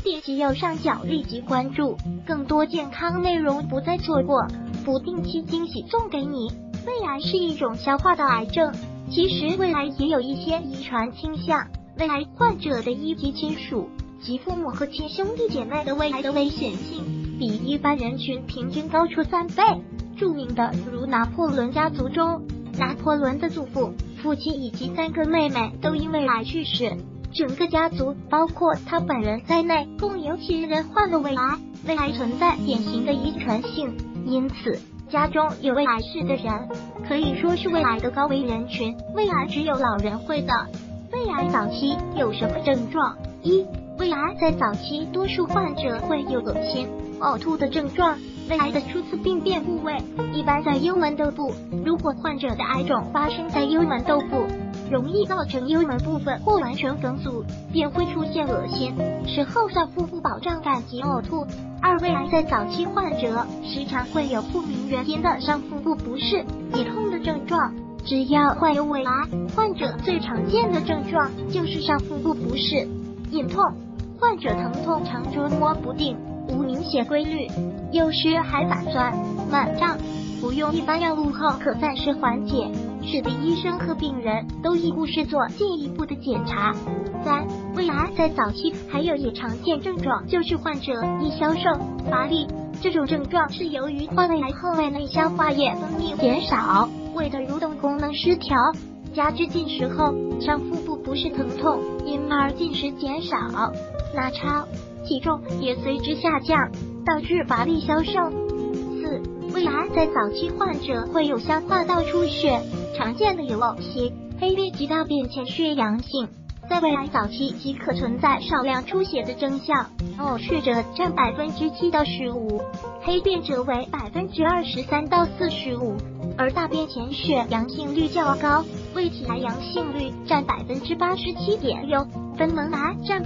点击右上角立即关注，更多健康内容不再错过，不定期惊喜送给你。胃癌是一种消化道癌症，其实胃癌也有一些遗传倾向，胃癌患者的一级亲属及父母和亲兄弟姐妹的胃癌的危险性比一般人群平均高出3倍。著名的如拿破仑家族中，拿破仑的祖父、父亲以及3个妹妹都因胃癌去世，整个家族包括他本人在内，共有7人患了胃癌。胃癌存在典型的遗传性，因此家中有胃癌史的人可以说是胃癌的高危人群。胃癌只有老人会的。胃癌早期有什么症状？1. 胃癌在早期多数患者会有恶心、呕吐的症状。胃癌的初次病变部位一般在幽门窦部，如果患者的癌肿发生在幽门窦部，容易造成幽门部分或完全梗阻，便会出现恶心、食后上腹部饱胀感及呕吐。2. 胃癌在早期患者时常会有不明原因的上腹部不适、隐痛的症状。只要患有胃癌患者最常见的症状就是上腹部不适、隐痛，患者疼痛常捉摸不定，无明显规律，有时还反酸、满胀，服用一般药物后可暂时缓解，使得医生和病人都义务是做进一步的检查。3. 胃癌在早期还有也常见症状，就是患者易消瘦、乏力。这种症状是由于患胃癌后胃内消化液分泌减少，胃的蠕动功能失调，加之进食后上腹部不适疼痛，因而进食减少、拉超，体重也随之下降，导致乏力消瘦。4. 胃癌在早期患者会有消化道出血，常见的有呕血、黑便及大便潜血阳性。在胃癌早期即可存在少量出血的征象，呕血者占7%到15%，黑便者为23%到45%，而大便潜血阳性率较高，胃体癌阳性率占87.6%，贲门癌占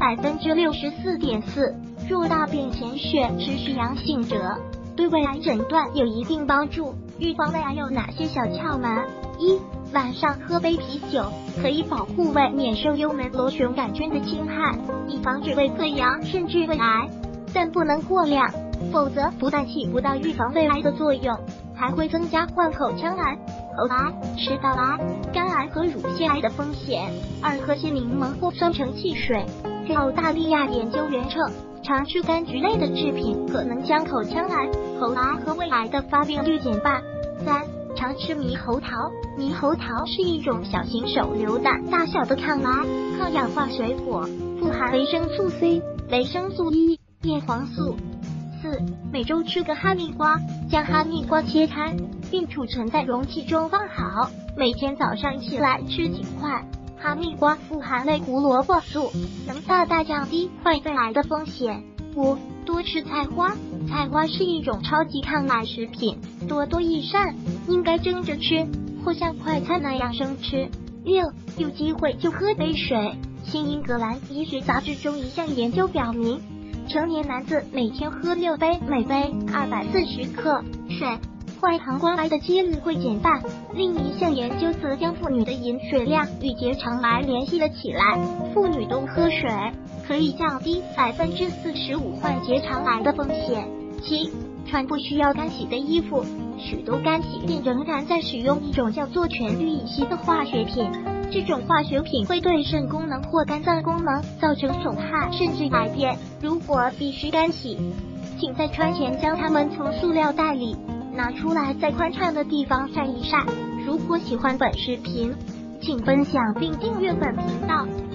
64.4%。若大便潜血持续阳性者，对胃癌诊断有一定帮助。预防胃癌有哪些小窍门？1. 晚上喝杯啤酒，可以保护胃免受幽门螺旋杆菌的侵害，以防止胃溃疡甚至胃癌，但不能过量，否则不但起不到预防胃癌的作用，还会增加患口腔癌、喉癌、食道癌、肝癌和乳腺癌的风险。2. 喝些柠檬或酸橙汽水。据澳大利亚研究员称，常吃柑橘类的制品可能将口腔癌、喉癌和胃癌的发病率减半。3. 常吃猕猴桃。猕猴桃是一种小型手榴弹大小的抗癌、抗氧化水果，富含维生素 C、维生素 E、叶黄素。4. 每周吃个哈密瓜，将哈密瓜切开，并储存在容器中放好，每天早上起来吃几块。哈密瓜富含类胡萝卜素，能大大降低患胃癌的风险。5. 多吃菜花。菜花是一种超级抗癌食品，多多益善，应该蒸着吃，或像快餐那样生吃。6. 有机会就喝杯水。新英格兰医学杂志中一项研究表明，成年男子每天喝6杯，每杯240克水，患膀胱癌的几率会减半。另一项研究则将妇女的饮水量与结肠癌联系了起来，妇女多喝水可以降低45%患结肠癌的风险。7. 穿不需要干洗的衣服。许多干洗店仍然在使用一种叫做全氯乙烯的化学品，这种化学品会对肾功能或肝脏功能造成损害甚至癌变。如果必须干洗，请在穿前将它们从塑料袋里拿出来，在宽敞的地方晒一晒。如果喜欢本视频，请分享并订阅本频道。